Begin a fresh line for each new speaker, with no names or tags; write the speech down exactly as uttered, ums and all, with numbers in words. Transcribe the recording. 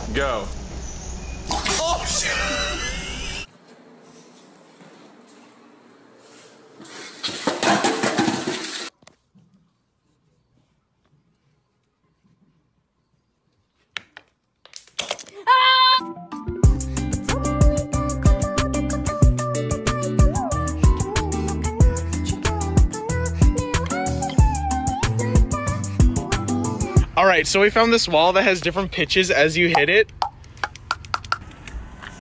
go. Oh, shit. All right, so we found this wall that has different pitches as you hit it.